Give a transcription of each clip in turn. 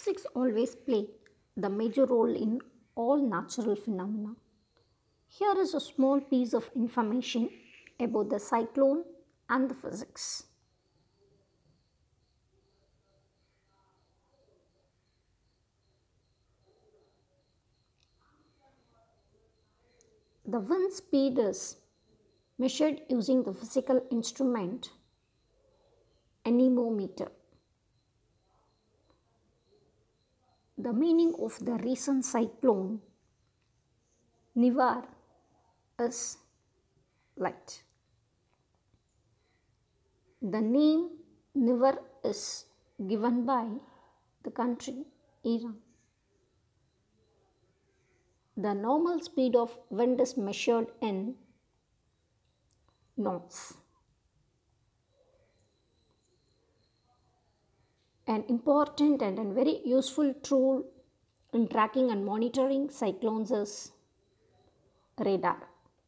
Physics always play the major role in all natural phenomena. Here is a small piece of information about the cyclone and the physics. The wind speed is measured using the physical instrument anemometer. The meaning of the recent cyclone Nivar is light. The name Nivar is given by the country Iran. The normal speed of wind is measured in knots. An important and a very useful tool in tracking and monitoring cyclones is radar.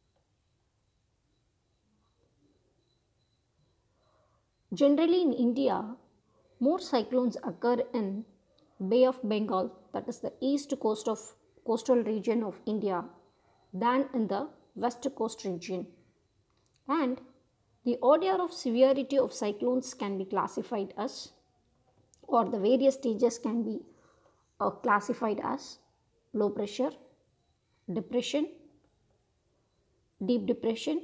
Generally in India, more cyclones occur in Bay of Bengal, that is the east coast of coastal region of India, than in the west coast region. And the order of severity of cyclones can be classified as, or the various stages can be classified as low pressure, depression, deep depression,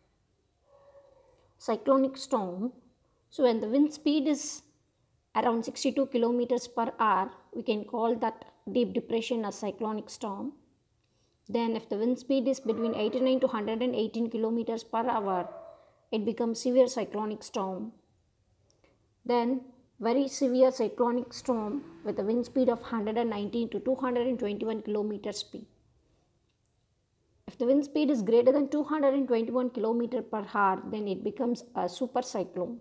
cyclonic storm. So when the wind speed is around 62 kilometers per hour, we can call that deep depression as cyclonic storm. Then if the wind speed is between 89 to 118 kilometers per hour, it becomes severe cyclonic storm. Then very severe cyclonic storm with a wind speed of 119 to 221 kilometers speed. If the wind speed is greater than 221 km per hour, then it becomes a super cyclone.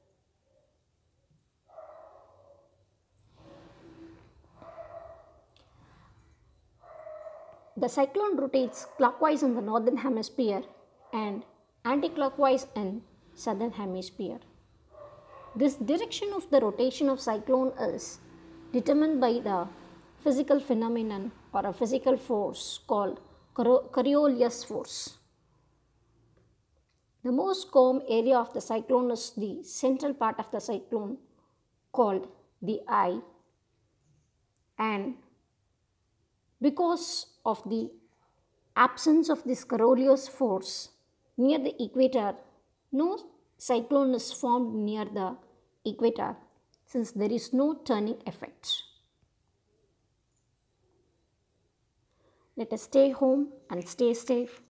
The cyclone rotates clockwise in the northern hemisphere and anti-clockwise in southern hemisphere. This direction of the rotation of cyclone is determined by the physical phenomenon or a physical force called Coriolis force. The most calm area of the cyclone is the central part of the cyclone called the eye, and because of the absence of this Coriolis force near the equator, no cyclone is formed near the equator since there is no turning effect. Let us stay home and stay safe.